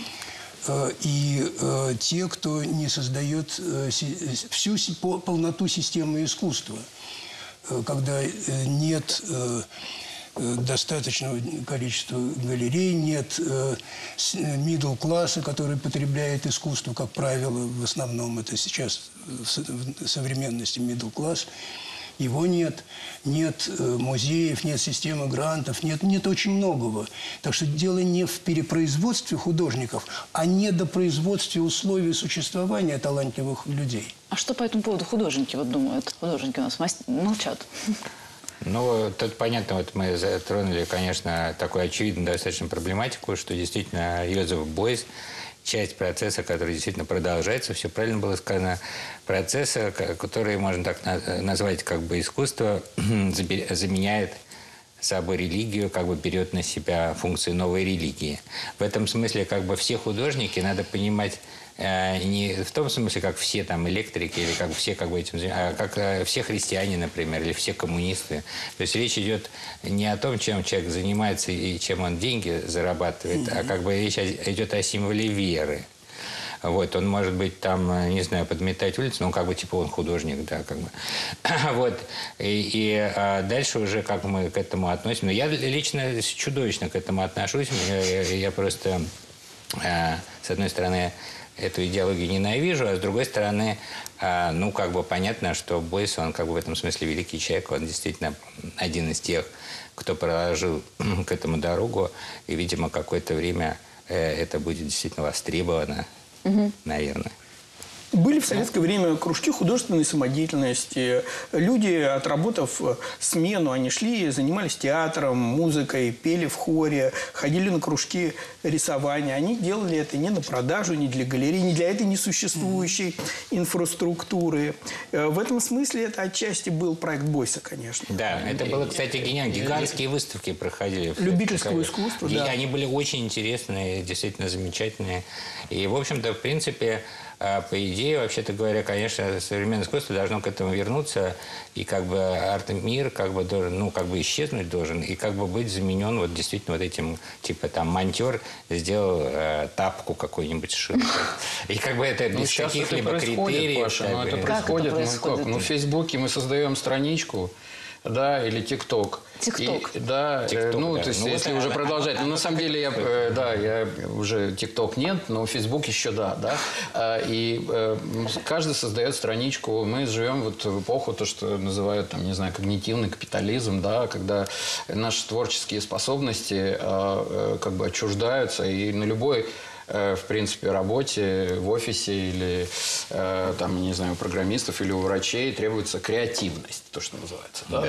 И те, кто не создает всю полноту системы искусства, когда нет достаточного количества галерей, нет middle класса, который потребляет искусство, как правило, в основном это сейчас в современности middle класс. Его нет, нет музеев, нет системы грантов, нет очень многого. Так что дело не в перепроизводстве художников, а недопроизводстве условий существования талантливых людей. А что по этому поводу художники вот думают? Художники у нас молчат. Ну, тут понятно, вот мы затронули, конечно, такую очевидную достаточно проблематику, что действительно Йозеф Бойс часть процесса, который действительно продолжается, все правильно было сказано, процесса, который можно так назвать, как бы искусство заменяет собой религию, как бы берет на себя функции новой религии. В этом смысле как бы все художники надо понимать не в том смысле, как все там электрики или как все как бы этим занимаются, а как все христиане, например, или все коммунисты. То есть речь идет не о том, чем человек занимается и чем он деньги зарабатывает, а как бы речь идет о символе веры. Вот, он может быть там, не знаю, подметать улицу, но как бы типа он художник, да, как бы. Вот, и дальше уже как мы к этому относимся. Но я лично чудовищно к этому отношусь. Я просто, с одной стороны, эту идеологию ненавижу, а с другой стороны, ну, как бы понятно, что Бойс, он как бы в этом смысле великий человек, он действительно один из тех, кто проложил к этому дорогу, и, видимо, какое-то время это будет действительно востребовано, наверное. Были в советское время кружки художественной самодеятельности. Люди, отработав смену, они шли, занимались театром, музыкой, пели в хоре, ходили на кружки рисования. Они делали это не на продажу, не для галерей, не для этой несуществующей инфраструктуры. В этом смысле это отчасти был проект Бойса, конечно. Да, это было, кстати, гениально. Гигантские выставки проходили. Любительского искусства, да. Они были очень интересные, действительно замечательные. И, в общем-то, в принципе, А по идее, вообще-то говоря, конечно, современное искусство должно к этому вернуться, и как бы арт-мир как бы должен, ну, как бы исчезнуть должен, и как бы быть заменен вот действительно вот этим, типа там монтер сделал тапку какую-нибудь сшил. И как бы это без каких-либо критериев. Паша, ну, это происходит. Ну, в Фейсбуке мы создаем страничку, да, или ТикТок. ТикТок. Да, TikTok, ну, да. то есть, Ну, если вот уже она, продолжать. Ну, на самом деле, я уже ТикТок нет, но Фейсбук еще да. И каждый создает страничку. Мы живем вот в эпоху, то, что называют, там, не знаю, когнитивный капитализм, да, когда наши творческие способности как бы отчуждаются, и на любой в принципе, работе, в офисе или, там, не знаю, у программистов или у врачей требуется креативность, то, что называется. Да?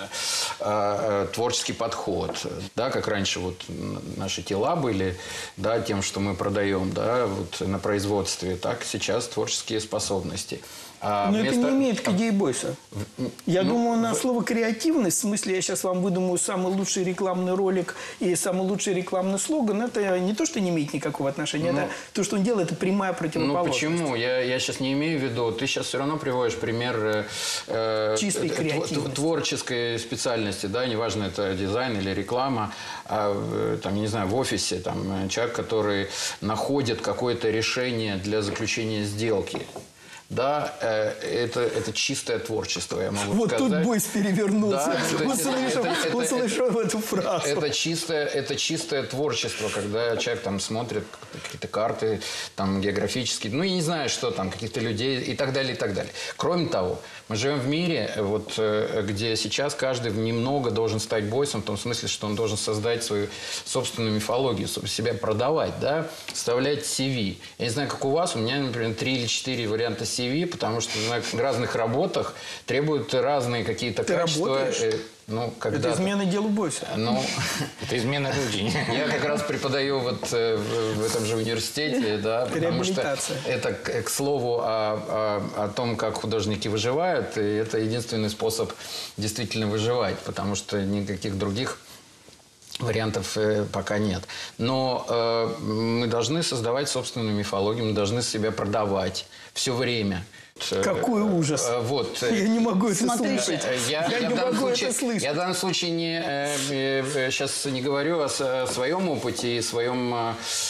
Там, творческий подход. Да, как раньше вот наши тела были, да, тем, что мы продаем, да, вот на производстве, так сейчас творческие способности. Но это не имеет к идее Бойса. Я думаю, на слово «креативность», в смысле, я сейчас вам выдумаю самый лучший рекламный ролик и самый лучший рекламный слоган, это не то, что не имеет никакого отношения, это то, что он делает, это прямая противоположность. Ну, почему? Я сейчас не имею в виду. Ты сейчас все равно приводишь пример чистой креативности, творческой специальности, да, неважно, это дизайн или реклама, там, я не знаю, в офисе, там, человек, который находит какое-то решение для заключения сделки. Да, это чистое творчество, я могу вот сказать. Вот тут Бойс перевернулся. Да, услышал эту фразу. Это чистое творчество, когда человек там смотрит какие-то карты, там географические, ну, я не знаю, что там, каких-то людей и так далее, и так далее. Кроме того, мы живем в мире, вот, где сейчас каждый немного должен стать Бойсом, в том смысле, что он должен создать свою собственную мифологию, себя продавать, да, вставлять CV. Я не знаю, как у вас, у меня, например, 3 или 4 варианта CV, потому что на разных работах требуют разные какие-то качества. Ну, когда это измена делу Бойса. Ну, это измена люди. Я как раз преподаю вот в этом же университете, да, потому что это, к слову, о том, как художники выживают, и это единственный способ действительно выживать, потому что никаких других вариантов пока нет. Но мы должны создавать собственную мифологию, мы должны себя продавать все время. Какой ужас. Вот. Я не могу это слушать. Я не могу это слышать. Я в данном случае сейчас не говорю о своем опыте и своем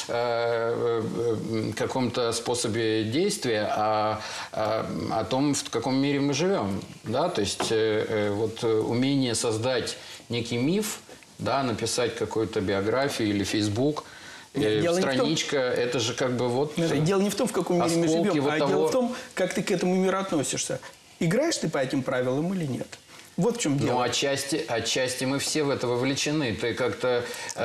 каком-то способе действия, а о том, в каком мире мы живем. Да? То есть вот умение создать некий миф, да, написать какую-то биографию или Facebook, страничка, это же как бы вот... Дело не в том, в каком мире мы живем, вот дело в том, как ты к этому миру относишься. Играешь ты по этим правилам или нет? Вот в чем дело. Ну, отчасти мы все в это вовлечены. Ты как-то...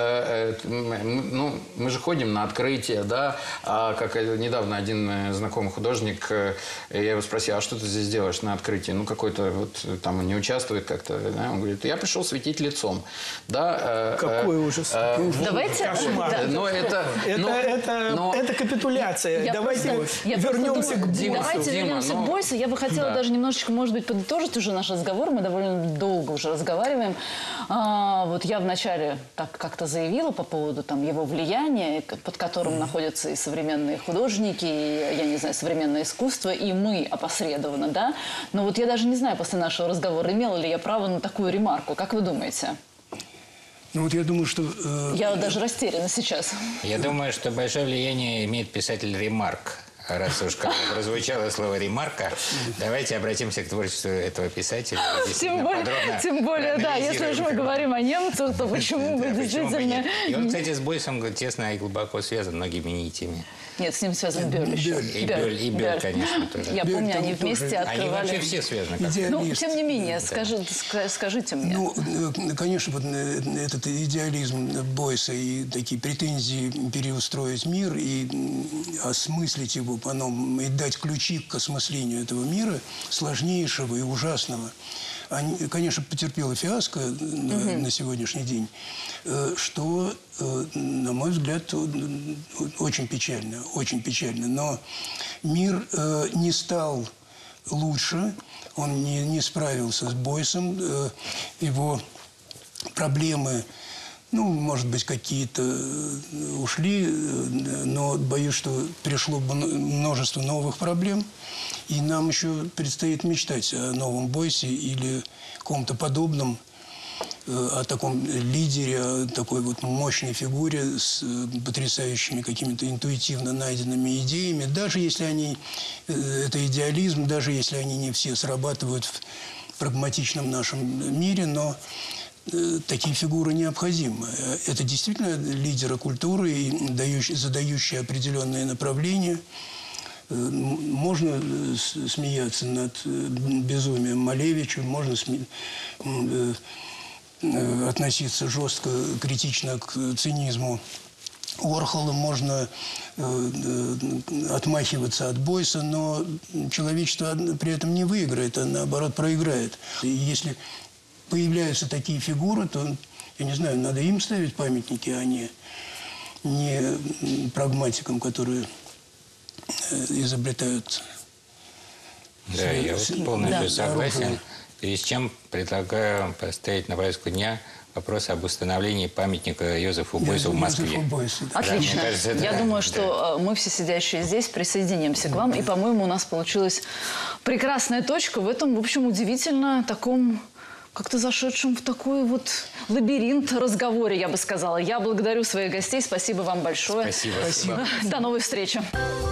мы же ходим на открытие, да? А как недавно один знакомый художник, я его спросил, а что ты здесь делаешь на открытии? Ну, какой-то вот там он не участвует как-то. Да? Он говорит, я пришел светить лицом. Да? Какой ужас. Давайте... Кошмар. Но это капитуляция. Давайте вернемся к Бойсу. Давайте вернемся к Бойсу. Я бы хотела даже немножечко, может быть, подытожить уже наш разговор. Мы довольно долго уже разговариваем. Вот я вначале так как-то заявила по поводу там, его влияния, под которым находятся и современные художники, и, я не знаю, современное искусство, и мы опосредованно, да? Но вот я даже не знаю после нашего разговора, имела ли я право на такую ремарку. Как вы думаете? Ну вот я думаю, что... Я даже растеряна сейчас. Я думаю, что большое влияние имеет писатель Ремарк. Раз уж как прозвучало слово «ремарка», давайте обратимся к творчеству этого писателя. Тем более, да, если уж мы говорим о немцах, то почему бы действительно... И он, кстати, с Бойсом тесно и глубоко связан многими нитями. Нет, с ним связан Бёль еще. И Бёль, конечно, тоже. Я помню, они вместе открывали... Они вообще все связаны. Ну, тем не менее, скажите мне. Ну, конечно, вот этот идеализм Бойса и такие претензии переустроить мир и осмыслить его, и дать ключи к осмыслению этого мира, сложнейшего и ужасного, они, конечно, потерпела фиаско на сегодняшний день, что, на мой взгляд, очень печально, очень печально. Но мир не стал лучше, он не справился с Бойсом, его проблемы Ну, может быть, какие-то ушли, но боюсь, что пришло множество новых проблем. И нам еще предстоит мечтать о новом Бойсе или каком-то подобном, о таком лидере, о такой вот мощной фигуре с потрясающими какими-то интуитивно найденными идеями. Даже если они, это идеализм, даже если они не все срабатывают в прагматичном нашем мире, но такие фигуры необходимы. Это действительно лидеры культуры, задающие определенные направления. Можно смеяться над безумием Малевича, можно относиться жестко, критично к цинизму Уорхола, можно отмахиваться от Бойса, но человечество при этом не выиграет, а наоборот проиграет. И если появляются такие фигуры, то, я не знаю, надо им ставить памятники, а не прагматикам, которые изобретают. Да, я вот полностью согласен. И с чем предлагаю поставить на повестку дня вопрос об установлении памятника Йозефу Бойсу в Москве. Отлично. Да, кажется, я думаю, что мы все сидящие здесь присоединимся к вам. И, по-моему, у нас получилась прекрасная точка в этом, в общем, удивительно таком, как-то зашедшем в такой вот лабиринт разговоре, я бы сказала. Я благодарю своих гостей. Спасибо вам большое. Спасибо. До новой встречи.